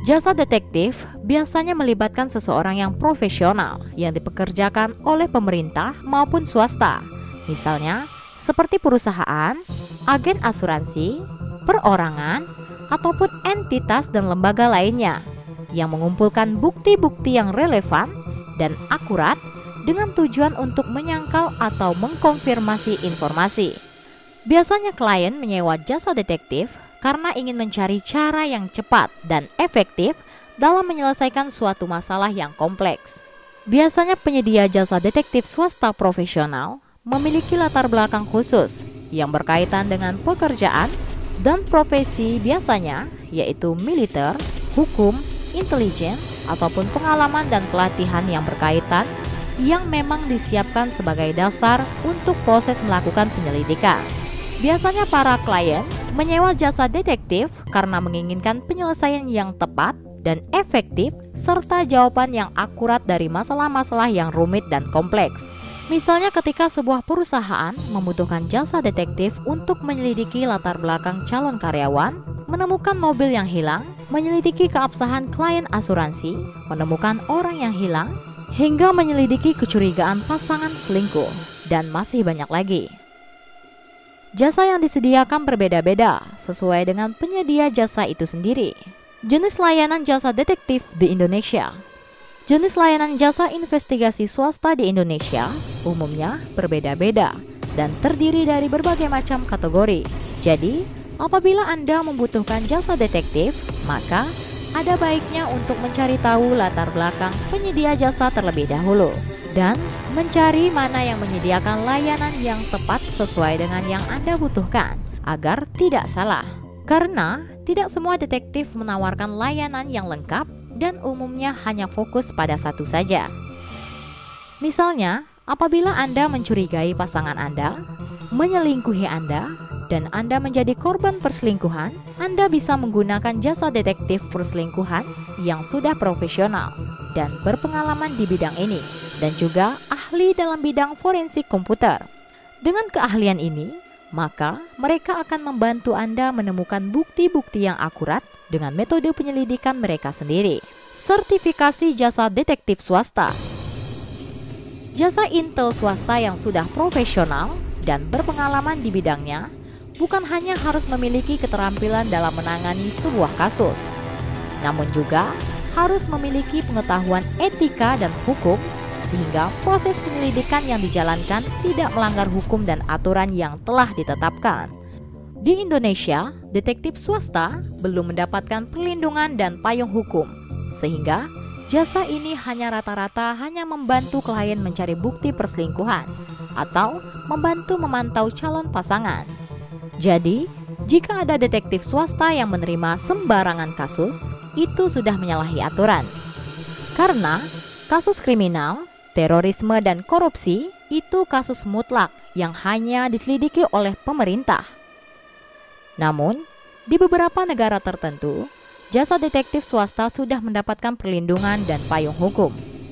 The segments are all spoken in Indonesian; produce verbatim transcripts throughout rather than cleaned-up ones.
Jasa detektif biasanya melibatkan seseorang yang profesional yang dipekerjakan oleh pemerintah maupun swasta. Misalnya, seperti perusahaan, agen asuransi, perorangan, ataupun entitas dan lembaga lainnya yang mengumpulkan bukti-bukti yang relevan dan akurat dengan tujuan untuk menyangkal atau mengkonfirmasi informasi. Biasanya klien menyewa jasa detektif karena ingin mencari cara yang cepat dan efektif dalam menyelesaikan suatu masalah yang kompleks. Biasanya penyedia jasa detektif swasta profesional memiliki latar belakang khusus yang berkaitan dengan pekerjaan dan profesi, biasanya yaitu militer, hukum, intelijen, ataupun pengalaman dan pelatihan yang berkaitan yang memang disiapkan sebagai dasar untuk proses melakukan penyelidikan. Biasanya para klien menyewa jasa detektif karena menginginkan penyelesaian yang tepat dan efektif serta jawaban yang akurat dari masalah-masalah yang rumit dan kompleks. Misalnya ketika sebuah perusahaan membutuhkan jasa detektif untuk menyelidiki latar belakang calon karyawan, menemukan mobil yang hilang, menyelidiki keabsahan klien asuransi, menemukan orang yang hilang, hingga menyelidiki kecurigaan pasangan selingkuh, dan masih banyak lagi. Jasa yang disediakan berbeda-beda sesuai dengan penyedia jasa itu sendiri. Jenis layanan jasa detektif di Indonesia. Jenis layanan jasa investigasi swasta di Indonesia umumnya berbeda-beda dan terdiri dari berbagai macam kategori. Jadi, apabila Anda membutuhkan jasa detektif, maka ada baiknya untuk mencari tahu latar belakang penyedia jasa terlebih dahulu dan mencari mana yang menyediakan layanan yang tepat sesuai dengan yang Anda butuhkan agar tidak salah. Karena tidak semua detektif menawarkan layanan yang lengkap dan umumnya hanya fokus pada satu saja. Misalnya, apabila Anda mencurigai pasangan Anda, menyelingkuhi Anda, dan Anda menjadi korban perselingkuhan, Anda bisa menggunakan jasa detektif perselingkuhan yang sudah profesional dan berpengalaman di bidang ini, dan juga ahli dalam bidang forensik komputer. Dengan keahlian ini, maka mereka akan membantu Anda menemukan bukti-bukti yang akurat dengan metode penyelidikan mereka sendiri. Sertifikasi jasa detektif swasta. Jasa intel swasta yang sudah profesional dan berpengalaman di bidangnya bukan hanya harus memiliki keterampilan dalam menangani sebuah kasus, namun juga harus memiliki pengetahuan etika dan hukum sehingga proses penyelidikan yang dijalankan tidak melanggar hukum dan aturan yang telah ditetapkan. Di Indonesia, detektif swasta belum mendapatkan perlindungan dan payung hukum, sehingga jasa ini hanya rata-rata hanya membantu klien mencari bukti perselingkuhan atau membantu memantau calon pasangan. Jadi, jika ada detektif swasta yang menerima sembarangan kasus, itu sudah menyalahi aturan. Karena kasus kriminal, terorisme, dan korupsi itu kasus mutlak yang hanya diselidiki oleh pemerintah. Namun, di beberapa negara tertentu, jasa detektif swasta sudah mendapatkan perlindungan dan payung hukum.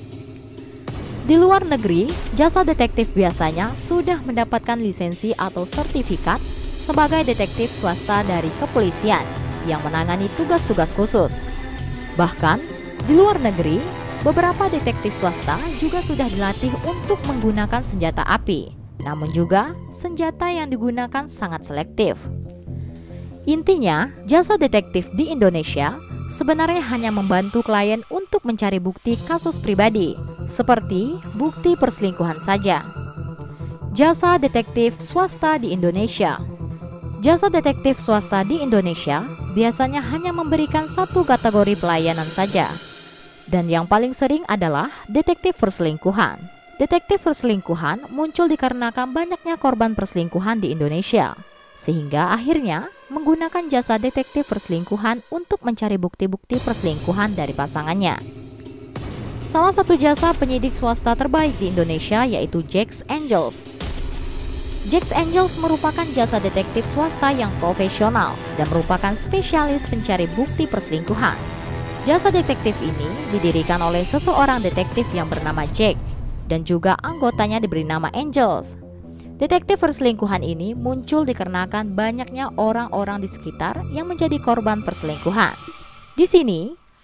Di luar negeri, jasa detektif biasanya sudah mendapatkan lisensi atau sertifikat sebagai detektif swasta dari kepolisian yang menangani tugas-tugas khusus. Bahkan, di luar negeri, beberapa detektif swasta juga sudah dilatih untuk menggunakan senjata api, namun juga senjata yang digunakan sangat selektif. Intinya, jasa detektif di Indonesia sebenarnya hanya membantu klien untuk mencari bukti kasus pribadi, seperti bukti perselingkuhan saja. Jasa detektif swasta di Indonesia. Jasa detektif swasta di Indonesia biasanya hanya memberikan satu kategori pelayanan saja, dan yang paling sering adalah detektif perselingkuhan. Detektif perselingkuhan muncul dikarenakan banyaknya korban perselingkuhan di Indonesia, sehingga akhirnya menggunakan jasa detektif perselingkuhan untuk mencari bukti-bukti perselingkuhan dari pasangannya. Salah satu jasa penyidik swasta terbaik di Indonesia yaitu Jack Angels. Jack Angels merupakan jasa detektif swasta yang profesional dan merupakan spesialis pencari bukti perselingkuhan. Jasa detektif ini didirikan oleh seseorang detektif yang bernama Jack dan juga anggotanya diberi nama Angels. Detektif perselingkuhan ini muncul dikarenakan banyaknya orang-orang di sekitar yang menjadi korban perselingkuhan. Di sini,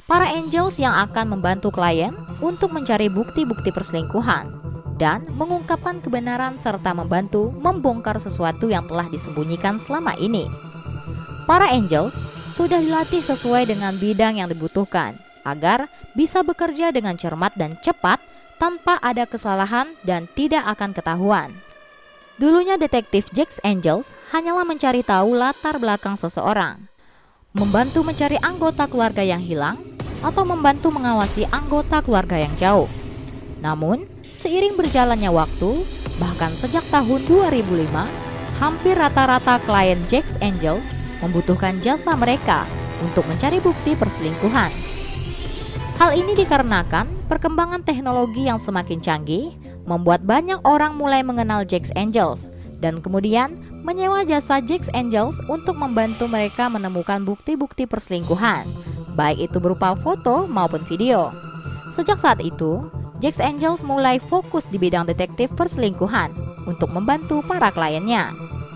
Para angels yang akan membantu klien untuk mencari bukti-bukti perselingkuhan dan mengungkapkan kebenaran serta membantu membongkar sesuatu yang telah disembunyikan selama ini. Para angels sudah dilatih sesuai dengan bidang yang dibutuhkan agar bisa bekerja dengan cermat dan cepat tanpa ada kesalahan dan tidak akan ketahuan. Dulunya detektif Jack Angels hanyalah mencari tahu latar belakang seseorang, membantu mencari anggota keluarga yang hilang, atau membantu mengawasi anggota keluarga yang jauh. Namun, seiring berjalannya waktu, bahkan sejak tahun dua ribu lima, hampir rata-rata klien Jack Angels membutuhkan jasa mereka untuk mencari bukti perselingkuhan. Hal ini dikarenakan perkembangan teknologi yang semakin canggih membuat banyak orang mulai mengenal Jack Angels dan kemudian menyewa jasa Jack Angels untuk membantu mereka menemukan bukti-bukti perselingkuhan, baik itu berupa foto maupun video. Sejak saat itu, Jack Angels mulai fokus di bidang detektif perselingkuhan untuk membantu para kliennya.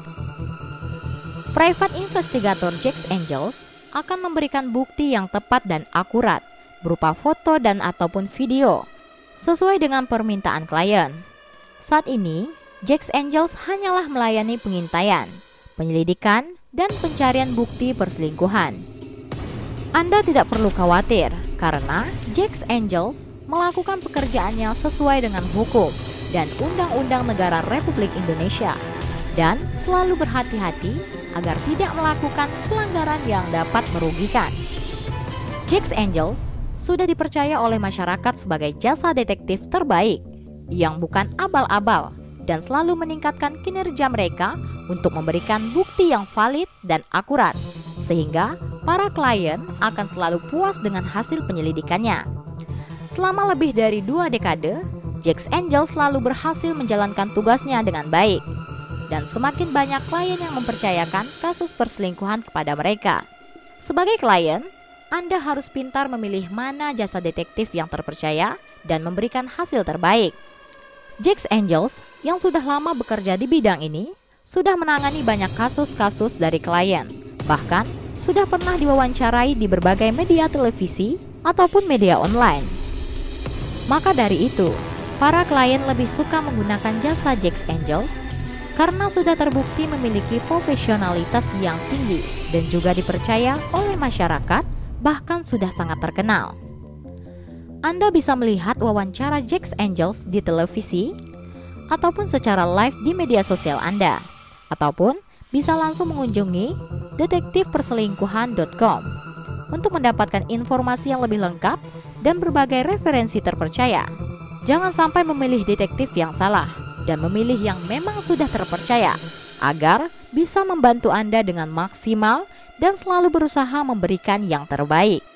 Private Investigator Jack Angels akan memberikan bukti yang tepat dan akurat berupa foto dan ataupun video sesuai dengan permintaan klien. Saat ini, Jack Angels hanyalah melayani pengintaian, penyelidikan, dan pencarian bukti perselingkuhan. Anda tidak perlu khawatir karena Jack Angels melakukan pekerjaannya sesuai dengan hukum dan undang-undang negara Republik Indonesia dan selalu berhati-hati agar tidak melakukan pelanggaran yang dapat merugikan. Jack Angels sudah dipercaya oleh masyarakat sebagai jasa detektif terbaik yang bukan abal-abal dan selalu meningkatkan kinerja mereka untuk memberikan bukti yang valid dan akurat, sehingga para klien akan selalu puas dengan hasil penyelidikannya. Selama lebih dari dua dekade, Jack Angels selalu berhasil menjalankan tugasnya dengan baik, dan semakin banyak klien yang mempercayakan kasus perselingkuhan kepada mereka. Sebagai klien, Anda harus pintar memilih mana jasa detektif yang terpercaya dan memberikan hasil terbaik. Jack Angels yang sudah lama bekerja di bidang ini sudah menangani banyak kasus-kasus dari klien, bahkan sudah pernah diwawancarai di berbagai media televisi ataupun media online. Maka dari itu, para klien lebih suka menggunakan jasa Jack Angels karena sudah terbukti memiliki profesionalitas yang tinggi dan juga dipercaya oleh masyarakat, bahkan sudah sangat terkenal. Anda bisa melihat wawancara Jack Angels di televisi ataupun secara live di media sosial Anda, ataupun bisa langsung mengunjungi detektif perselingkuhan dot com untuk mendapatkan informasi yang lebih lengkap dan berbagai referensi terpercaya. Jangan sampai memilih detektif yang salah dan memilih yang memang sudah terpercaya agar bisa membantu Anda dengan maksimal dan selalu berusaha memberikan yang terbaik.